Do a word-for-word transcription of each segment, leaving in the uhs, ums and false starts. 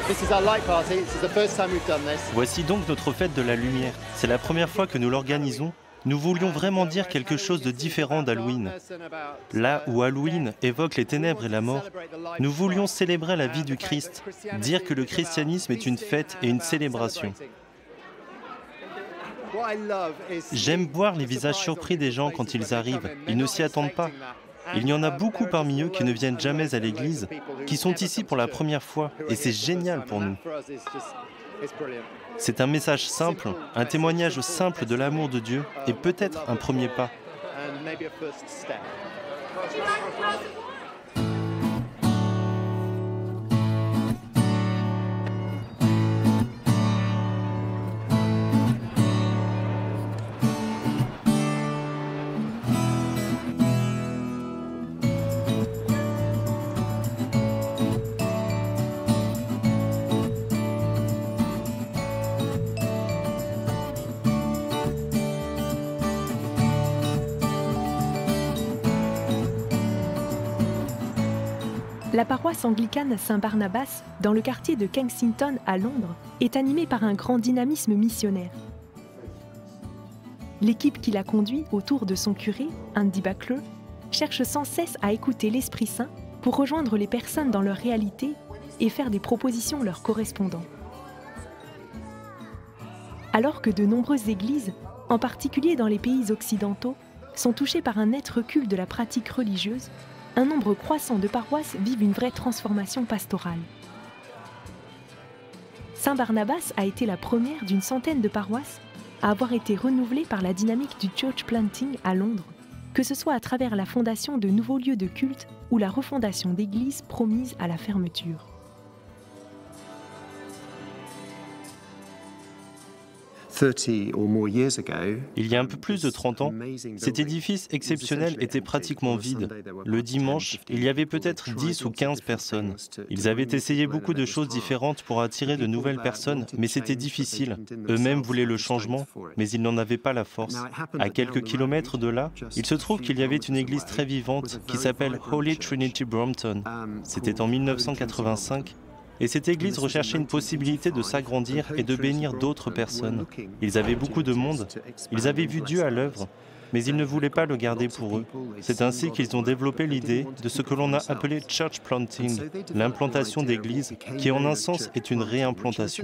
Voici donc notre fête de la lumière. C'est la première fois que nous l'organisons. Nous voulions vraiment dire quelque chose de différent d'Halloween. Là où Halloween évoque les ténèbres et la mort, nous voulions célébrer la vie du Christ, dire que le christianisme est une fête et une célébration. J'aime voir les visages surpris des gens quand ils arrivent. Ils ne s'y attendent pas. Il y en a beaucoup parmi eux qui ne viennent jamais à l'église, qui sont ici pour la première fois, et c'est génial pour nous. C'est un message simple, un témoignage simple de l'amour de Dieu, et peut-être un premier pas. La paroisse anglicane Saint-Barnabas, dans le quartier de Kensington à Londres, est animée par un grand dynamisme missionnaire. L'équipe qui la conduit autour de son curé, Andy Buckler, cherche sans cesse à écouter l'Esprit Saint pour rejoindre les personnes dans leur réalité et faire des propositions leur correspondant. Alors que de nombreuses églises, en particulier dans les pays occidentaux, sont touchées par un net recul de la pratique religieuse, un nombre croissant de paroisses vivent une vraie transformation pastorale. Saint-Barnabas a été la première d'une centaine de paroisses à avoir été renouvelée par la dynamique du church planting à Londres, que ce soit à travers la fondation de nouveaux lieux de culte ou la refondation d'églises promises à la fermeture. Il y a un peu plus de trente ans, cet édifice exceptionnel était pratiquement vide. Le dimanche, il y avait peut-être dix ou quinze personnes. Ils avaient essayé beaucoup de choses différentes pour attirer de nouvelles personnes, mais c'était difficile. Eux-mêmes voulaient le changement, mais ils n'en avaient pas la force. À quelques kilomètres de là, il se trouve qu'il y avait une église très vivante qui s'appelle Holy Trinity Brompton. C'était en mille neuf cent quatre-vingt-cinq. Et cette église recherchait une possibilité de s'agrandir et de bénir d'autres personnes. Ils avaient beaucoup de monde, ils avaient vu Dieu à l'œuvre, mais ils ne voulaient pas le garder pour eux. C'est ainsi qu'ils ont développé l'idée de ce que l'on a appelé church planting, l'implantation d'église, qui en un sens est une réimplantation.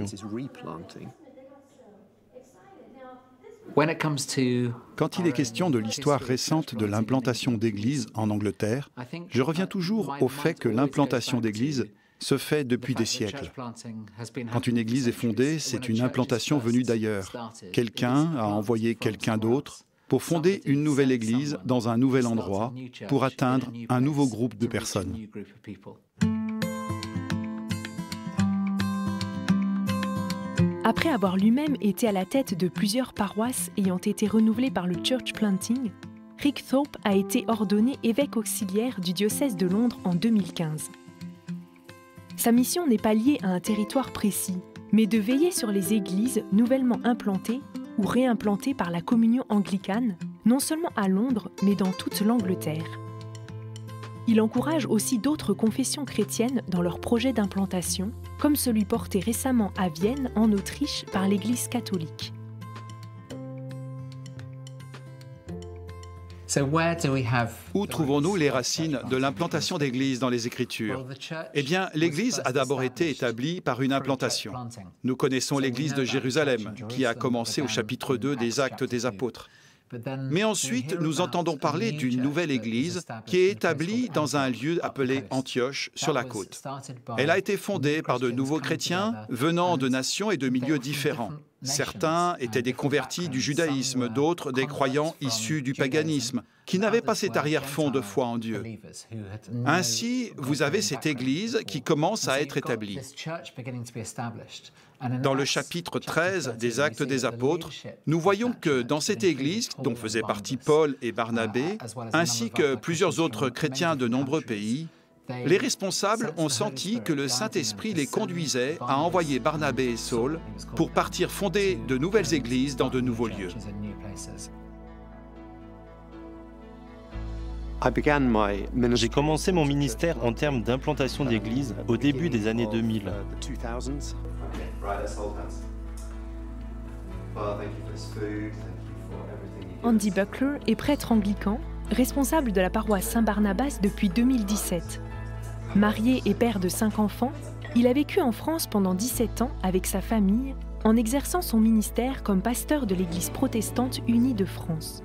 Quand il est question de l'histoire récente de l'implantation d'églises en Angleterre, je reviens toujours au fait que l'implantation d'églises se fait depuis des siècles. Quand une église est fondée, c'est une implantation venue d'ailleurs. Quelqu'un a envoyé quelqu'un d'autre pour fonder une nouvelle église dans un nouvel endroit, pour atteindre un nouveau groupe de personnes. Après avoir lui-même été à la tête de plusieurs paroisses ayant été renouvelées par le church planting, Rick Thorpe a été ordonné évêque auxiliaire du diocèse de Londres en deux mille quinze. Sa mission n'est pas liée à un territoire précis, mais de veiller sur les églises nouvellement implantées ou réimplantées par la communion anglicane, non seulement à Londres, mais dans toute l'Angleterre. Il encourage aussi d'autres confessions chrétiennes dans leurs projets d'implantation, comme celui porté récemment à Vienne, en Autriche, par l'Église catholique. Où trouvons-nous les racines de l'implantation d'églises dans les Écritures? Eh bien, l'Église a d'abord été établie par une implantation. Nous connaissons l'Église de Jérusalem, qui a commencé au chapitre deux des Actes des Apôtres. Mais ensuite, nous entendons parler d'une nouvelle Église qui est établie dans un lieu appelé Antioche, sur la côte. Elle a été fondée par de nouveaux chrétiens venant de nations et de milieux différents. Certains étaient des convertis du judaïsme, d'autres des croyants issus du paganisme, qui n'avaient pas cet arrière-fond de foi en Dieu. Ainsi, vous avez cette Église qui commence à être établie. Dans le chapitre treize des Actes des Apôtres, nous voyons que dans cette Église, dont faisaient partie Paul et Barnabé, ainsi que plusieurs autres chrétiens de nombreux pays, les responsables ont senti que le Saint-Esprit les conduisait à envoyer Barnabé et Saul pour partir fonder de nouvelles églises dans de nouveaux lieux. J'ai commencé mon ministère en termes d'implantation d'églises au début des années deux mille. Andy Buckler est prêtre anglican, responsable de la paroisse Saint-Barnabas depuis deux mille dix-sept. Marié et père de cinq enfants, il a vécu en France pendant dix-sept ans avec sa famille, en exerçant son ministère comme pasteur de l'Église protestante unie de France.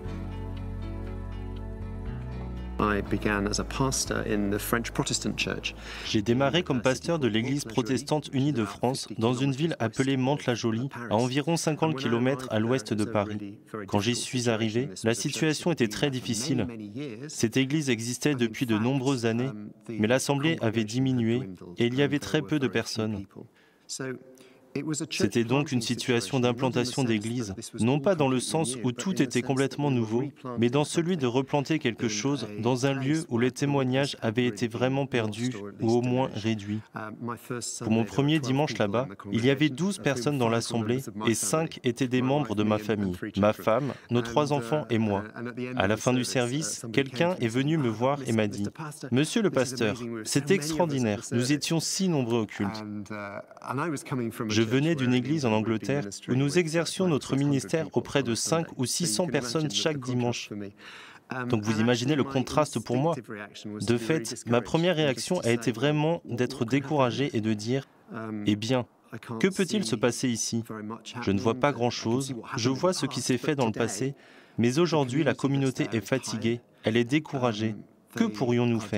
J'ai démarré comme pasteur de l'Église protestante unie de France dans une ville appelée Mantes-la-Jolie, à environ cinquante kilomètres à l'ouest de Paris. Quand j'y suis arrivé, la situation était très difficile. Cette église existait depuis de nombreuses années, mais l'assemblée avait diminué et il y avait très peu de personnes. C'était donc une situation d'implantation d'église, non pas dans le sens où tout était complètement nouveau, mais dans celui de replanter quelque chose dans un lieu où les témoignages avaient été vraiment perdus ou au moins réduits. Pour mon premier dimanche là-bas, il y avait douze personnes dans l'assemblée et cinq étaient des membres de ma famille, ma femme, nos trois enfants et moi. À la fin du service, quelqu'un est venu me voir et m'a dit « Monsieur le pasteur, c'est extraordinaire, nous étions si nombreux au culte. » Je venais d'une église en Angleterre où nous exercions notre ministère auprès de cinq ou six cents personnes chaque dimanche. Donc vous imaginez le contraste pour moi. De fait, ma première réaction a été vraiment d'être découragé et de dire « Eh bien, que peut-il se passer ici? Je ne vois pas grand-chose, je vois ce qui s'est fait dans le passé, mais aujourd'hui la communauté est fatiguée, elle est découragée. Que pourrions-nous faire ?»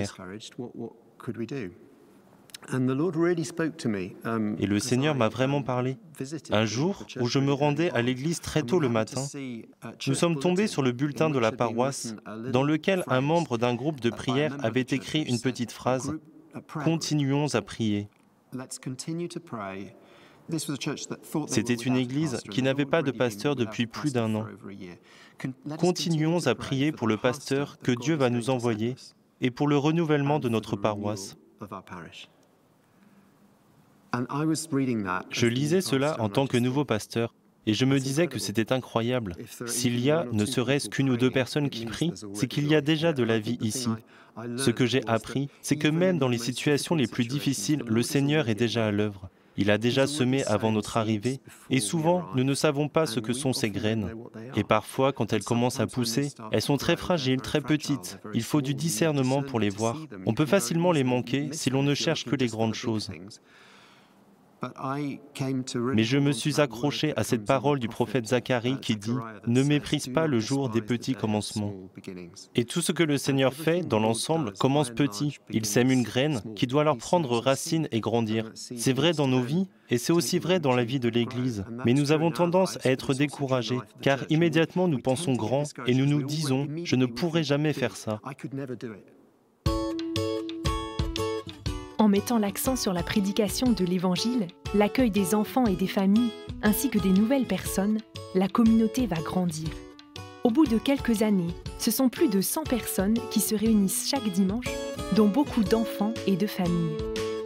Et le Seigneur m'a vraiment parlé. Un jour où je me rendais à l'église très tôt le matin, nous sommes tombés sur le bulletin de la paroisse dans lequel un membre d'un groupe de prière avait écrit une petite phrase « Continuons à prier ». C'était une église qui n'avait pas de pasteur depuis plus d'un an. Continuons à prier pour le pasteur que Dieu va nous envoyer et pour le renouvellement de notre paroisse. Je lisais cela en tant que nouveau pasteur et je me disais que c'était incroyable. S'il y a ne serait-ce qu'une ou deux personnes qui prient, c'est qu'il y a déjà de la vie ici. Ce que j'ai appris, c'est que même dans les situations les plus difficiles, le Seigneur est déjà à l'œuvre. Il a déjà semé avant notre arrivée et souvent, nous ne savons pas ce que sont ces graines. Et parfois, quand elles commencent à pousser, elles sont très fragiles, très petites. Il faut du discernement pour les voir. On peut facilement les manquer si l'on ne cherche que les grandes choses. Mais je me suis accroché à cette parole du prophète Zacharie qui dit « Ne méprise pas le jour des petits commencements ». Et tout ce que le Seigneur fait, dans l'ensemble, commence petit. Il sème une graine qui doit alors prendre racine et grandir. C'est vrai dans nos vies et c'est aussi vrai dans la vie de l'Église. Mais nous avons tendance à être découragés, car immédiatement nous pensons grand et nous nous disons « Je ne pourrai jamais faire ça ». En mettant l'accent sur la prédication de l'Évangile, l'accueil des enfants et des familles, ainsi que des nouvelles personnes, la communauté va grandir. Au bout de quelques années, ce sont plus de cent personnes qui se réunissent chaque dimanche, dont beaucoup d'enfants et de familles.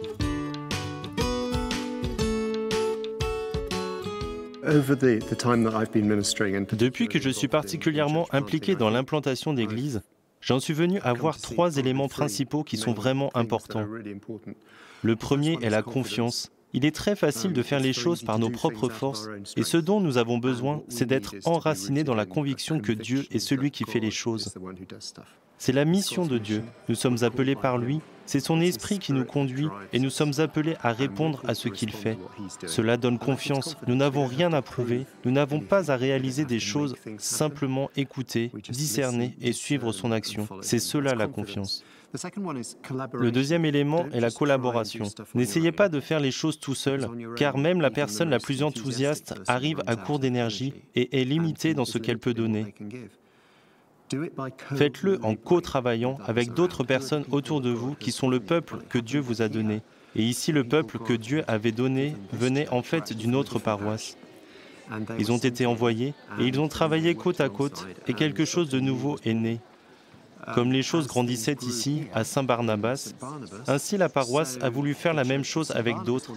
Depuis que je suis particulièrement impliqué dans l'implantation d'églises, j'en suis venu à voir trois éléments principaux qui sont vraiment importants. Le premier est la confiance. Il est très facile de faire les choses par nos propres forces, et ce dont nous avons besoin, c'est d'être enracinés dans la conviction que Dieu est celui qui fait les choses. C'est la mission de Dieu. Nous sommes appelés par lui, c'est son esprit qui nous conduit, et nous sommes appelés à répondre à ce qu'il fait. Cela donne confiance. Nous n'avons rien à prouver, nous n'avons pas à réaliser des choses, simplement écouter, discerner et suivre son action. C'est cela la confiance. Le deuxième élément est la collaboration. N'essayez pas de faire les choses tout seul, car même la personne la plus enthousiaste arrive à court d'énergie et est limitée dans ce qu'elle peut donner. Faites-le en co-travaillant avec d'autres personnes autour de vous qui sont le peuple que Dieu vous a donné. Et ici, le peuple que Dieu avait donné venait en fait d'une autre paroisse. Ils ont été envoyés et ils ont travaillé côte à côte et quelque chose de nouveau est né. Comme les choses grandissaient ici, à Saint-Barnabas, ainsi la paroisse a voulu faire la même chose avec d'autres.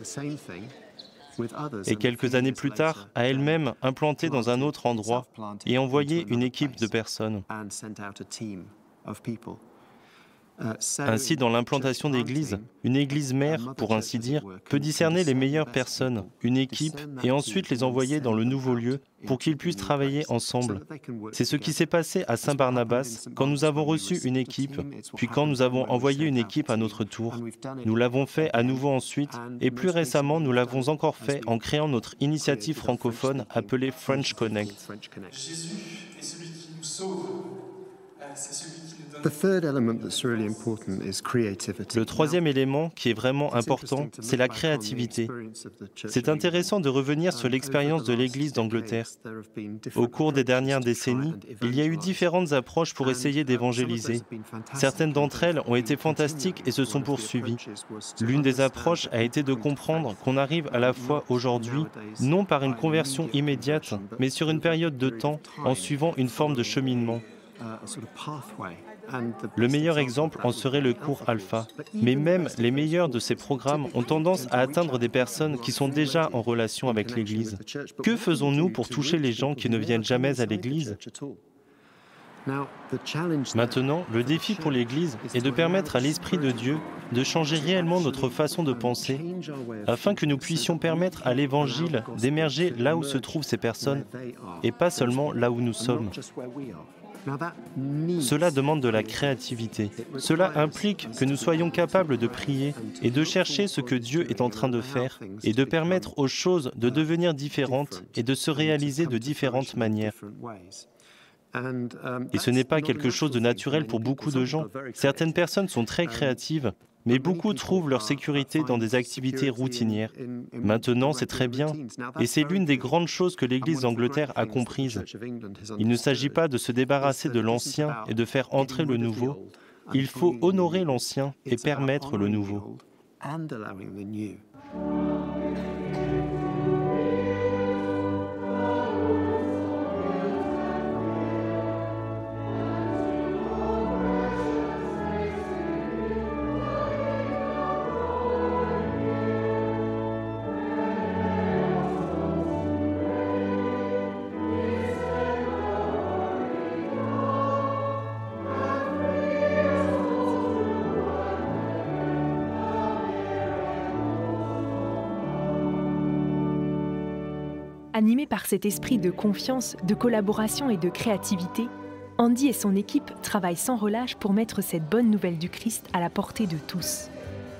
Et quelques années plus tard, a elle-même implanté dans un autre endroit et envoyé une équipe de personnes. Ainsi, dans l'implantation d'églises, une église mère, pour ainsi dire, peut discerner les meilleures personnes, une équipe, et ensuite les envoyer dans le nouveau lieu pour qu'ils puissent travailler ensemble. C'est ce qui s'est passé à Saint-Barnabas quand nous avons reçu une équipe, puis quand nous avons envoyé une équipe à notre tour. Nous l'avons fait à nouveau ensuite, et plus récemment, nous l'avons encore fait en créant notre initiative francophone appelée French Connect. Jésus est celui qui nous sauve. C'est celui qui nous donne... Le troisième élément qui est vraiment important, c'est la créativité. C'est intéressant de revenir sur l'expérience de l'Église d'Angleterre. Au cours des dernières décennies, il y a eu différentes approches pour essayer d'évangéliser. Certaines d'entre elles ont été fantastiques et se sont poursuivies. L'une des approches a été de comprendre qu'on arrive à la fois aujourd'hui, non par une conversion immédiate, mais sur une période de temps, en suivant une forme de cheminement. Le meilleur exemple en serait le cours Alpha. Mais même les meilleurs de ces programmes ont tendance à atteindre des personnes qui sont déjà en relation avec l'Église. Que faisons-nous pour toucher les gens qui ne viennent jamais à l'Église ? Maintenant, le défi pour l'Église est de permettre à l'Esprit de Dieu de changer réellement notre façon de penser, afin que nous puissions permettre à l'Évangile d'émerger là où se trouvent ces personnes, et pas seulement là où nous sommes. Cela demande de la créativité. Cela implique que nous soyons capables de prier et de chercher ce que Dieu est en train de faire et de permettre aux choses de devenir différentes et de se réaliser de différentes manières. Et ce n'est pas quelque chose de naturel pour beaucoup de gens. Certaines personnes sont très créatives, mais beaucoup trouvent leur sécurité dans des activités routinières. Maintenant, c'est très bien, et c'est l'une des grandes choses que l'Église d'Angleterre a comprises. Il ne s'agit pas de se débarrasser de l'ancien et de faire entrer le nouveau. Il faut honorer l'ancien et permettre le nouveau. Animé par cet esprit de confiance, de collaboration et de créativité, Andy et son équipe travaillent sans relâche pour mettre cette bonne nouvelle du Christ à la portée de tous.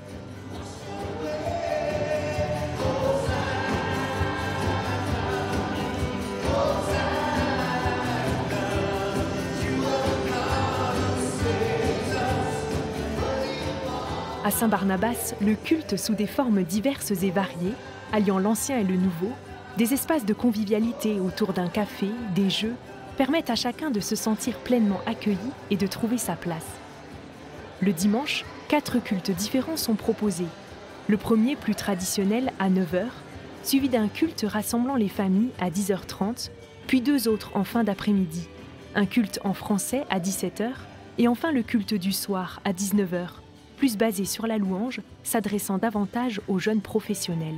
À Saint-Barnabas, le culte sous des formes diverses et variées, alliant l'ancien et le nouveau, des espaces de convivialité autour d'un café, des jeux, permettent à chacun de se sentir pleinement accueilli et de trouver sa place. Le dimanche, quatre cultes différents sont proposés. Le premier, plus traditionnel, à neuf heures, suivi d'un culte rassemblant les familles à dix heures trente, puis deux autres en fin d'après-midi, un culte en français à dix-sept heures, et enfin le culte du soir à dix-neuf heures, plus basé sur la louange, s'adressant davantage aux jeunes professionnels.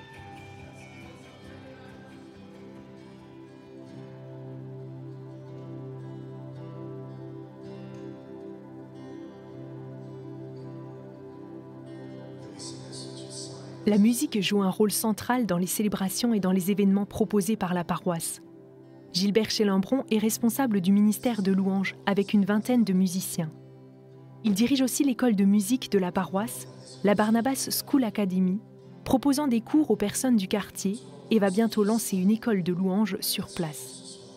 La musique joue un rôle central dans les célébrations et dans les événements proposés par la paroisse. Gilbert Chélimbron est responsable du ministère de louange avec une vingtaine de musiciens. Il dirige aussi l'école de musique de la paroisse, la Barnabas School Academy, proposant des cours aux personnes du quartier et va bientôt lancer une école de louange sur place.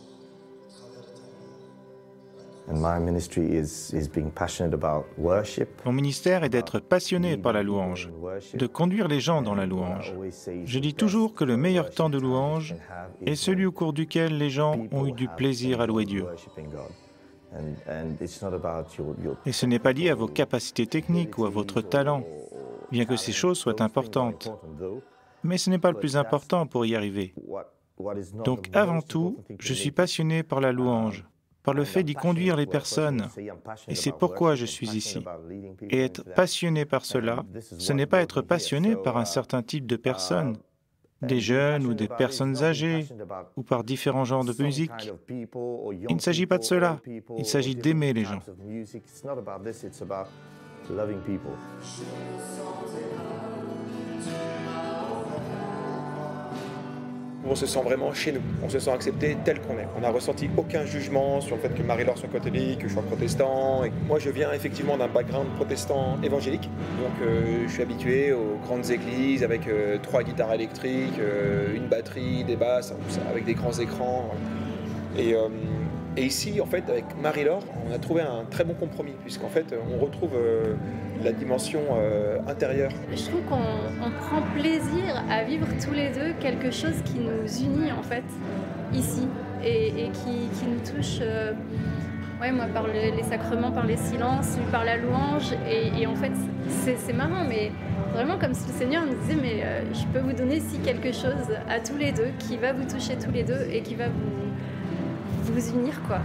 Mon ministère est d'être passionné par la louange, de conduire les gens dans la louange. Je dis toujours que le meilleur temps de louange est celui au cours duquel les gens ont eu du plaisir à louer Dieu. Et ce n'est pas lié à vos capacités techniques ou à votre talent, bien que ces choses soient importantes. Mais ce n'est pas le plus important pour y arriver. Donc avant tout, je suis passionné par la louange, par le fait d'y conduire les personnes. Et c'est pourquoi je suis ici. Et être passionné par cela, ce n'est pas être passionné par un certain type de personnes, des jeunes ou des personnes âgées, ou par différents genres de musique. Il ne s'agit pas de cela, il s'agit d'aimer les gens. On se sent vraiment chez nous, on se sent accepté tel qu'on est. On n'a ressenti aucun jugement sur le fait que Marie-Laure soit catholique, que je sois protestant. Et moi, je viens effectivement d'un background protestant évangélique, donc euh, je suis habitué aux grandes églises avec euh, trois guitares électriques, euh, une batterie, des basses, avec des grands écrans. Et, euh, et ici, en fait, avec Marie-Laure, on a trouvé un très bon compromis, puisqu'en fait, on retrouve euh, la dimension euh, intérieure. Je trouve qu'on on prend plaisir à vivre tous les deux quelque chose qui nous unit, en fait, ici, et, et qui, qui nous touche, euh, ouais, moi, par le, les sacrements, par les silences, lui par la louange, et, et en fait, c'est, c'est marrant, mais vraiment comme si le Seigneur nous disait, mais euh, je peux vous donner ici quelque chose à tous les deux, qui va vous toucher tous les deux, et qui va vous, vous unir, quoi.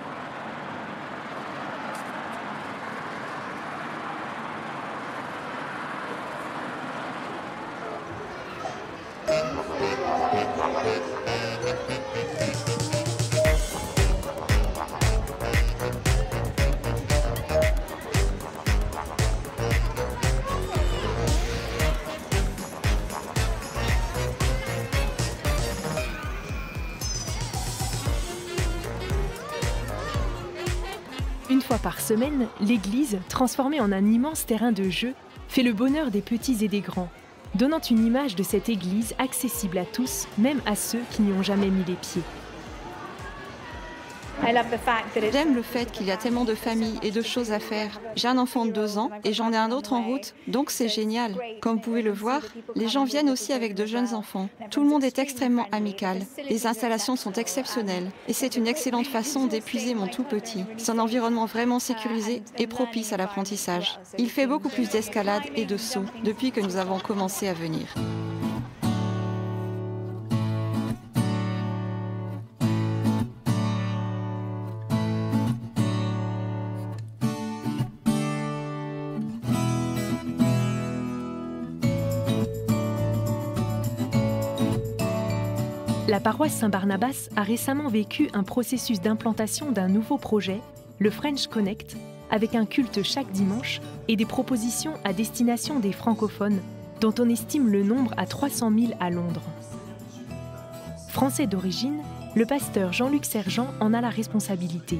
Une fois par semaine, l'église, transformée en un immense terrain de jeu, fait le bonheur des petits et des grands, donnant une image de cette église accessible à tous, même à ceux qui n'y ont jamais mis les pieds. J'aime le fait qu'il y a tellement de familles et de choses à faire. J'ai un enfant de deux ans et j'en ai un autre en route, donc c'est génial. Comme vous pouvez le voir, les gens viennent aussi avec de jeunes enfants. Tout le monde est extrêmement amical. Les installations sont exceptionnelles et c'est une excellente façon d'épuiser mon tout petit. C'est un environnement vraiment sécurisé et propice à l'apprentissage. Il fait beaucoup plus d'escalade et de sauts depuis que nous avons commencé à venir. La paroisse Saint-Barnabas a récemment vécu un processus d'implantation d'un nouveau projet, le French Connect, avec un culte chaque dimanche et des propositions à destination des francophones, dont on estime le nombre à trois cent mille à Londres. Français d'origine, le pasteur Jean-Luc Sergent en a la responsabilité.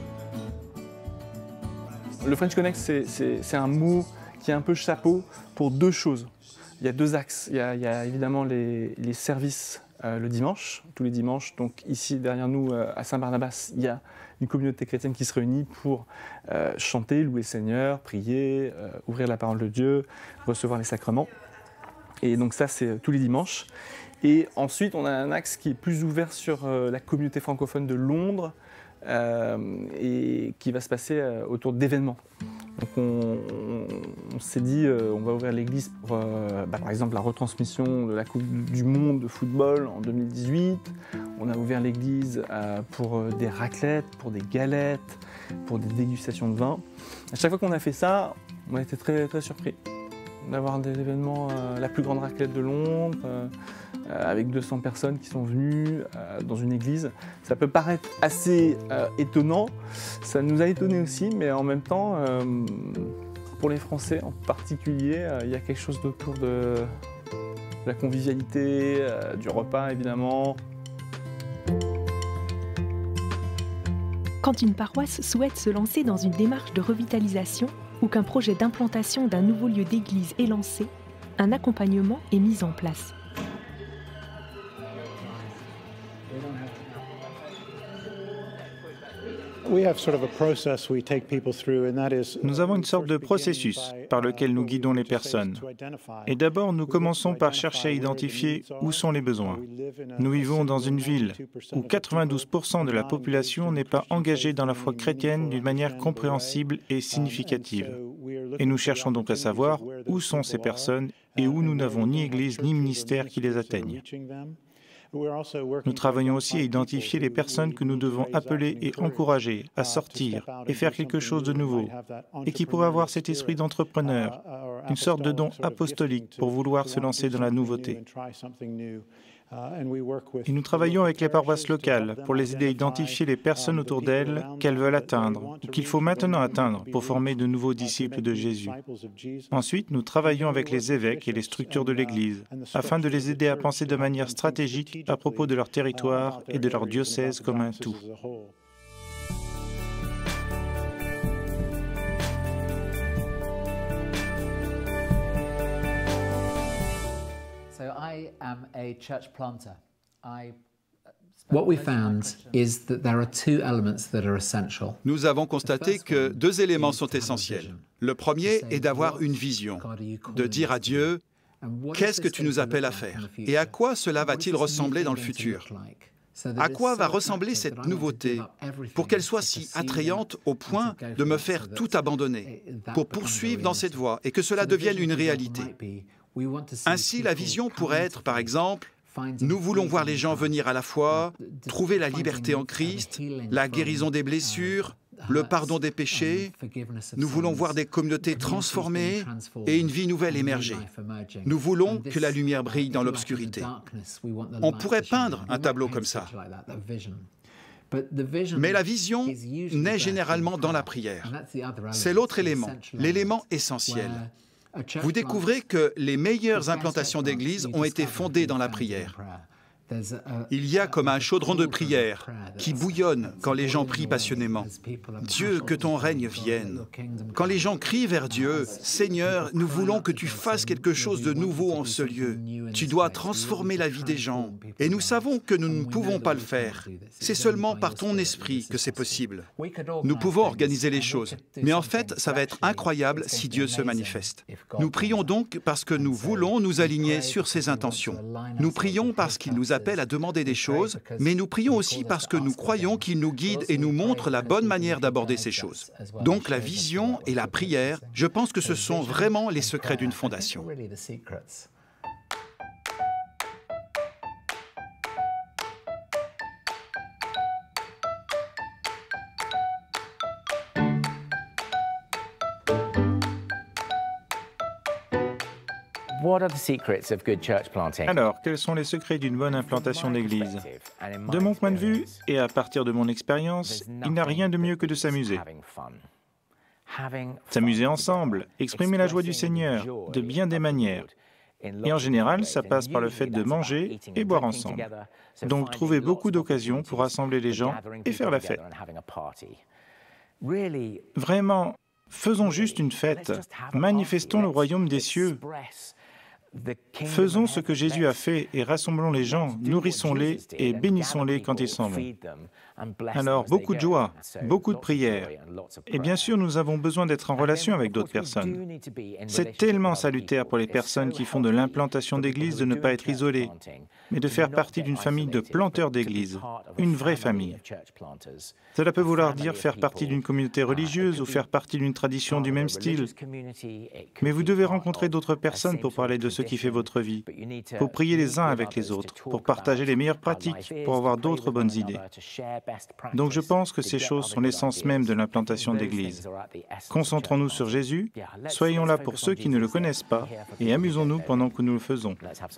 Le French Connect, c'est, c'est, c'est un mot qui est un peu chapeau pour deux choses. Il y a deux axes. Il y a, il y a évidemment les, les services euh, le dimanche, tous les dimanches. Donc ici, derrière nous, euh, à Saint-Barnabas, il y a une communauté chrétienne qui se réunit pour euh, chanter, louer le Seigneur, prier, euh, ouvrir la parole de Dieu, recevoir les sacrements. Et donc ça, c'est tous les dimanches. Et ensuite, on a un axe qui est plus ouvert sur euh, la communauté francophone de Londres euh, et qui va se passer euh, autour d'événements. Donc on, on, on s'est dit, euh, on va ouvrir l'église pour, euh, bah, par exemple, la retransmission de la Coupe du Monde de football en deux mille dix-huit. On a ouvert l'église euh, pour euh, des raclettes, pour des galettes, pour des dégustations de vin. À chaque fois qu'on a fait ça, on a été très, très surpris d'avoir des événements, euh, la plus grande raclette de Londres, euh, euh, avec deux cents personnes qui sont venues euh, dans une église. Ça peut paraître assez euh, étonnant, ça nous a étonnés aussi, mais en même temps, euh, pour les Français en particulier, euh, il y a quelque chose autour de la convivialité, euh, du repas évidemment. Quand une paroisse souhaite se lancer dans une démarche de revitalisation ou qu'un projet d'implantation d'un nouveau lieu d'église est lancé, un accompagnement est mis en place. Nous avons une sorte de processus par lequel nous guidons les personnes. Et d'abord, nous commençons par chercher à identifier où sont les besoins. Nous vivons dans une ville où quatre-vingt-douze pour cent de la population n'est pas engagée dans la foi chrétienne d'une manière compréhensible et significative. Et nous cherchons donc à savoir où sont ces personnes et où nous n'avons ni église ni ministère qui les atteignent. Nous travaillons aussi à identifier les personnes que nous devons appeler et encourager à sortir et faire quelque chose de nouveau, et qui pourraient avoir cet esprit d'entrepreneur, une sorte de don apostolique pour vouloir se lancer dans la nouveauté. Et nous travaillons avec les paroisses locales pour les aider à identifier les personnes autour d'elles qu'elles veulent atteindre ou qu'il faut maintenant atteindre pour former de nouveaux disciples de Jésus. Ensuite, nous travaillons avec les évêques et les structures de l'Église afin de les aider à penser de manière stratégique à propos de leur territoire et de leur diocèse comme un tout. Nous avons constaté que deux éléments sont essentiels. Le premier est d'avoir une vision, de dire à Dieu, qu'est-ce que tu nous appelles à faire et à quoi cela va-t-il ressembler dans le futur? À quoi va ressembler cette nouveauté pour qu'elle soit si attrayante au point de me faire tout abandonner, pour poursuivre dans cette voie et que cela devienne une réalité? Ainsi, la vision pourrait être, par exemple, nous voulons voir les gens venir à la foi, trouver la liberté en Christ, la guérison des blessures, le pardon des péchés. Nous voulons voir des communautés transformées et une vie nouvelle émerger. Nous voulons que la lumière brille dans l'obscurité. On pourrait peindre un tableau comme ça. Mais la vision naît généralement dans la prière. C'est l'autre élément, l'élément essentiel. Vous découvrez que les meilleures implantations d'églises ont été fondées dans la prière. Il y a comme un chaudron de prière qui bouillonne quand les gens prient passionnément. Dieu, que ton règne vienne. Quand les gens crient vers Dieu, Seigneur, nous voulons que tu fasses quelque chose de nouveau en ce lieu. Tu dois transformer la vie des gens. Et nous savons que nous ne pouvons pas le faire. C'est seulement par ton esprit que c'est possible. Nous pouvons organiser les choses. Mais en fait, ça va être incroyable si Dieu se manifeste. Nous prions donc parce que nous voulons nous aligner sur ses intentions. Nous prions parce qu'il nous appelle à demander des choses, mais nous prions aussi parce que nous croyons qu'il nous guide et nous montre la bonne manière d'aborder ces choses. Donc la vision et la prière, je pense que ce sont vraiment les secrets d'une fondation. Alors, quels sont les secrets d'une bonne implantation d'église? De mon point de vue, et à partir de mon expérience, il n'y a rien de mieux que de s'amuser. S'amuser ensemble, exprimer la joie du Seigneur, de bien des manières. Et en général, ça passe par le fait de manger et boire ensemble. Donc, trouver beaucoup d'occasions pour rassembler les gens et faire la fête. Vraiment, faisons juste une fête. Manifestons le royaume des cieux. Faisons ce que Jésus a fait et rassemblons les gens, nourrissons-les et bénissons-les quand ils s'en vont. Alors, beaucoup de joie, beaucoup de prières. Et bien sûr, nous avons besoin d'être en relation avec d'autres personnes. C'est tellement salutaire pour les personnes qui font de l'implantation d'église de ne pas être isolées, mais de faire partie d'une famille de planteurs d'église, une vraie famille. Cela peut vouloir dire faire partie d'une communauté religieuse ou faire partie d'une tradition du même style. Mais vous devez rencontrer d'autres personnes pour parler de ce qui fait votre vie, pour prier les uns avec les autres, pour partager les meilleures pratiques, pour avoir d'autres bonnes idées. Donc je pense que ces choses sont l'essence même de l'implantation d'église. Concentrons-nous sur Jésus, soyons là pour ceux qui ne le connaissent pas et amusons-nous pendant que nous le faisons.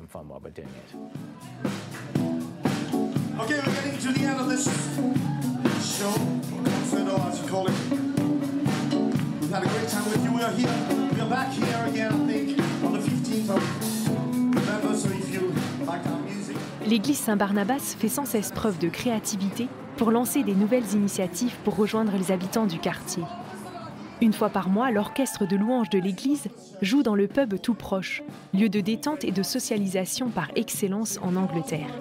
L'église Saint-Barnabas fait sans cesse preuve de créativité pour lancer des nouvelles initiatives pour rejoindre les habitants du quartier. Une fois par mois, l'orchestre de louanges de l'église joue dans le pub tout proche, lieu de détente et de socialisation par excellence en Angleterre.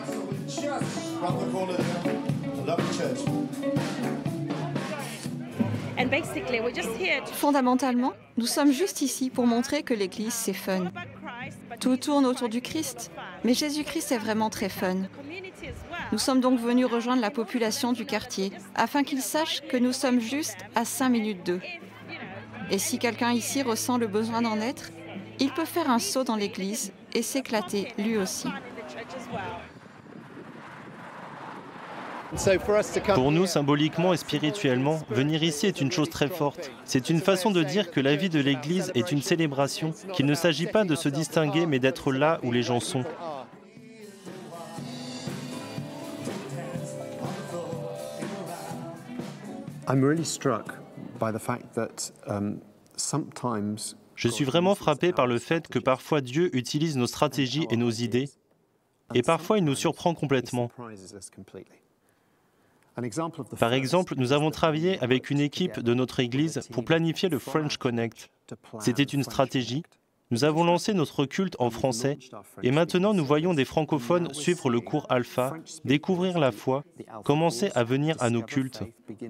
Fondamentalement, nous sommes juste ici pour montrer que l'église, c'est fun. Tout tourne autour du Christ, mais Jésus-Christ est vraiment très fun. Nous sommes donc venus rejoindre la population du quartier, afin qu'ils sachent que nous sommes juste à cinq minutes d'eux. Et si quelqu'un ici ressent le besoin d'en être, il peut faire un saut dans l'église et s'éclater lui aussi. Pour nous, symboliquement et spirituellement, venir ici est une chose très forte. C'est une façon de dire que la vie de l'Église est une célébration, qu'il ne s'agit pas de se distinguer, mais d'être là où les gens sont. Je suis vraiment frappé par le fait que parfois Dieu utilise nos stratégies et nos idées, et parfois il nous surprend complètement. Par exemple, nous avons travaillé avec une équipe de notre Église pour planifier le French Connect. C'était une stratégie. Nous avons lancé notre culte en français et maintenant nous voyons des francophones suivre le cours Alpha, découvrir la foi, commencer à venir à nos cultes.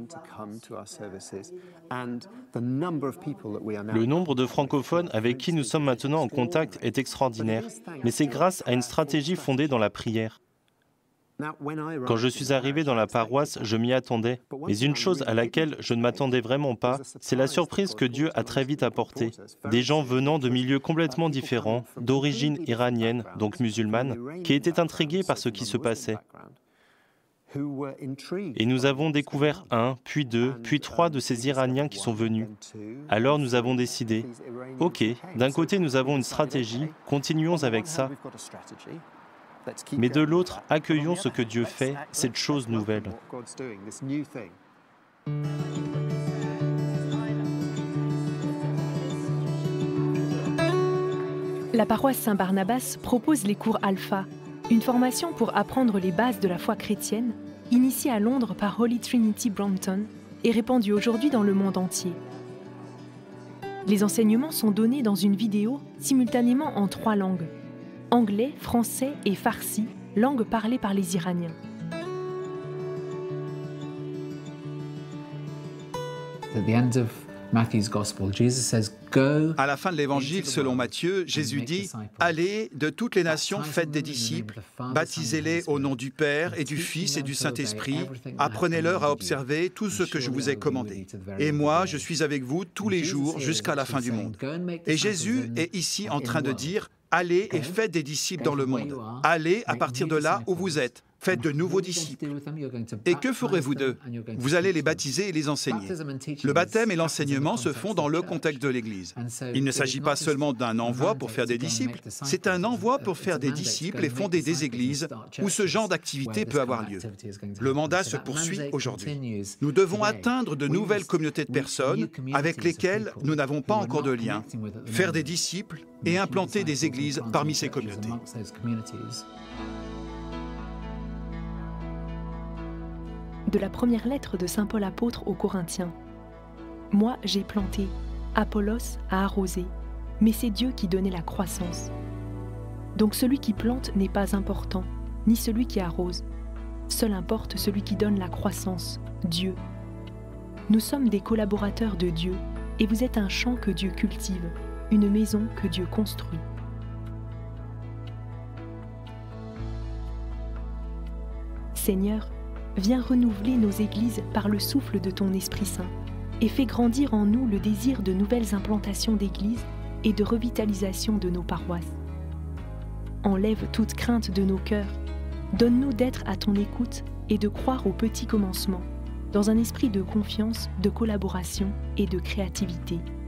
Le nombre de francophones avec qui nous sommes maintenant en contact est extraordinaire, mais c'est grâce à une stratégie fondée dans la prière. Quand je suis arrivé dans la paroisse, je m'y attendais, mais une chose à laquelle je ne m'attendais vraiment pas, c'est la surprise que Dieu a très vite apportée. Des gens venant de milieux complètement différents, d'origine iranienne, donc musulmane, qui étaient intrigués par ce qui se passait. Et nous avons découvert un, puis deux, puis trois de ces Iraniens qui sont venus. Alors nous avons décidé, ok, d'un côté nous avons une stratégie, continuons avec ça. Mais de l'autre, accueillons ce que Dieu fait, cette chose nouvelle. La paroisse Saint-Barnabas propose les cours Alpha, une formation pour apprendre les bases de la foi chrétienne, initiée à Londres par Holy Trinity Brompton et répandue aujourd'hui dans le monde entier. Les enseignements sont donnés dans une vidéo simultanément en trois langues: anglais, français et farsi, langue parlée par les Iraniens. À la fin de l'évangile selon Matthieu, Jésus dit « Allez de toutes les nations, faites des disciples, baptisez-les au nom du Père et du Fils et du Saint-Esprit, apprenez-leur à observer tout ce que je vous ai commandé. Et moi, je suis avec vous tous les jours jusqu'à la fin du monde. » Et Jésus est ici en train de dire « Allez et faites des disciples dans le monde. Allez à partir de là où vous êtes. Faites de nouveaux disciples. Et que ferez-vous d'eux? Vous allez les baptiser et les enseigner. » Le baptême et l'enseignement se font dans le contexte de l'Église. Il ne s'agit pas seulement d'un envoi pour faire des disciples, c'est un envoi pour faire des disciples et fonder des églises où ce genre d'activité peut avoir lieu. Le mandat se poursuit aujourd'hui. Nous devons atteindre de nouvelles communautés de personnes avec lesquelles nous n'avons pas encore de lien, faire des disciples et implanter des églises parmi ces communautés. De la première lettre de saint Paul apôtre aux Corinthiens. Moi, j'ai planté, Apollos a arrosé, mais c'est Dieu qui donnait la croissance. Donc celui qui plante n'est pas important, ni celui qui arrose. Seul importe celui qui donne la croissance, Dieu. Nous sommes des collaborateurs de Dieu, et vous êtes un champ que Dieu cultive, une maison que Dieu construit. Seigneur, viens renouveler nos églises par le souffle de ton Esprit Saint et fais grandir en nous le désir de nouvelles implantations d'églises et de revitalisation de nos paroisses. Enlève toute crainte de nos cœurs, donne-nous d'être à ton écoute et de croire aux petits commencements, dans un esprit de confiance, de collaboration et de créativité.